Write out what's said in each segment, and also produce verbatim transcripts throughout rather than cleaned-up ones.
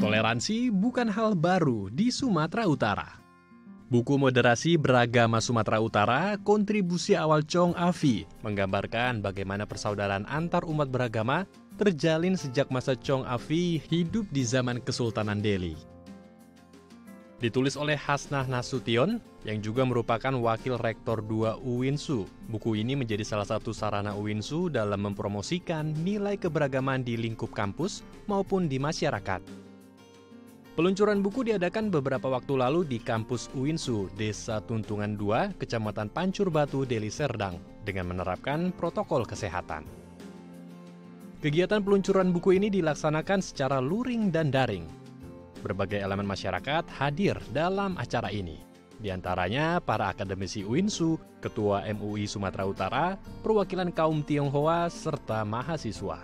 Toleransi bukan hal baru di Sumatera Utara. Buku Moderasi Beragama Sumatera Utara, kontribusi awal Chong Afi, menggambarkan bagaimana persaudaraan antar umat beragama terjalin sejak masa Chong Afi hidup di zaman Kesultanan Delhi. Ditulis oleh Hasnah Nasution, yang juga merupakan Wakil Rektor dua U I N S U. Buku ini menjadi salah satu sarana U I N S U dalam mempromosikan nilai keberagaman di lingkup kampus maupun di masyarakat. Peluncuran buku diadakan beberapa waktu lalu di kampus U I N S U, Desa Tuntungan dua, Kecamatan Pancur Batu, Deli Serdang, dengan menerapkan protokol kesehatan. Kegiatan peluncuran buku ini dilaksanakan secara luring dan daring. Berbagai elemen masyarakat hadir dalam acara ini. Di antaranya para akademisi U I N S U, Ketua M U I Sumatera Utara, perwakilan kaum Tionghoa, serta mahasiswa.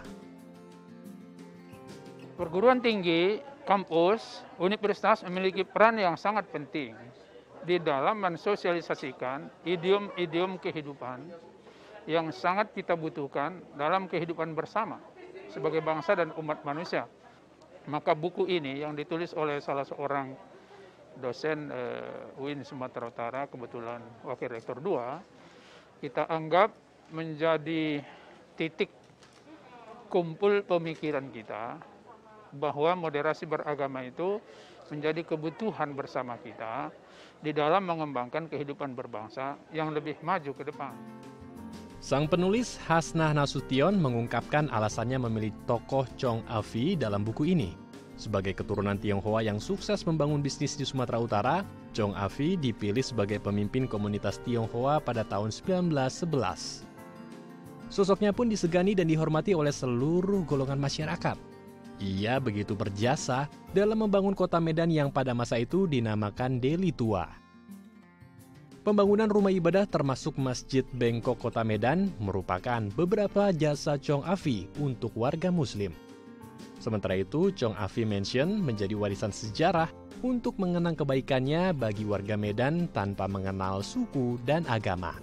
Perguruan tinggi, kampus, universitas memiliki peran yang sangat penting di dalam mensosialisasikan idiom-idiom kehidupan yang sangat kita butuhkan dalam kehidupan bersama sebagai bangsa dan umat manusia. Maka buku ini yang ditulis oleh salah seorang dosen uh, U I N Sumatera Utara, kebetulan Wakil Rektor dua, kita anggap menjadi titik kumpul pemikiran kita bahwa moderasi beragama itu menjadi kebutuhan bersama kita di dalam mengembangkan kehidupan berbangsa yang lebih maju ke depan. Sang penulis Hasnah Nasution mengungkapkan alasannya memilih tokoh Chong Afi dalam buku ini. Sebagai keturunan Tionghoa yang sukses membangun bisnis di Sumatera Utara, Chong Afi dipilih sebagai pemimpin komunitas Tionghoa pada tahun seribu sembilan ratus sebelas. Sosoknya pun disegani dan dihormati oleh seluruh golongan masyarakat. Ia begitu berjasa dalam membangun kota Medan yang pada masa itu dinamakan Delhi Tua. Pembangunan rumah ibadah termasuk Masjid Bengkok Kota Medan merupakan beberapa jasa Chong Afi untuk warga muslim. Sementara itu, Chong Afi Mansion menjadi warisan sejarah untuk mengenang kebaikannya bagi warga Medan tanpa mengenal suku dan agama.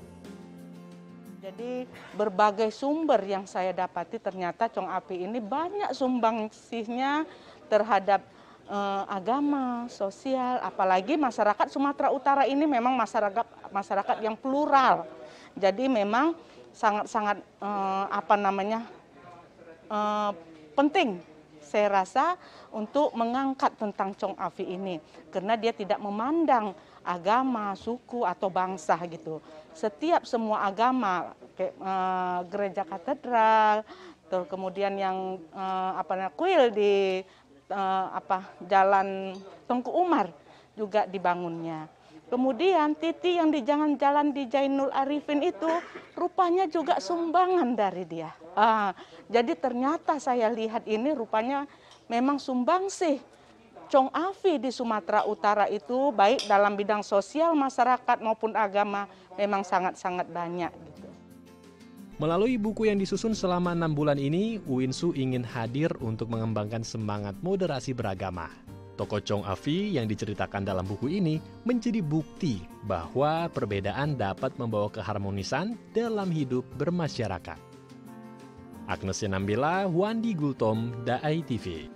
Jadi berbagai sumber yang saya dapati ternyata Chong Afi ini banyak sumbangsihnya terhadap eh, agama, sosial, apalagi masyarakat Sumatera Utara ini memang masyarakat masyarakat yang plural. Jadi memang sangat-sangat eh, apa namanya eh, penting saya rasa untuk mengangkat tentang Chong Afi ini karena dia tidak memandang agama, suku atau bangsa gitu. Setiap semua agama, kayak uh, gereja katedral, terus kemudian yang uh, apa namanya kuil di uh, apa Jalan Tengku Umar juga dibangunnya. Kemudian Titi yang di jangan jalan di Jainul Arifin itu rupanya juga sumbangan dari dia. Ah, jadi ternyata saya lihat ini rupanya memang sumbangsih Chong Afi di Sumatera Utara itu baik dalam bidang sosial masyarakat maupun agama memang sangat-sangat banyak. Gitu. Melalui buku yang disusun selama enam bulan ini, U I N S U ingin hadir untuk mengembangkan semangat moderasi beragama. Tokoh Chong Afi yang diceritakan dalam buku ini menjadi bukti bahwa perbedaan dapat membawa keharmonisan dalam hidup bermasyarakat. Agnes Nambela, Wandi Gultom, D A I T V.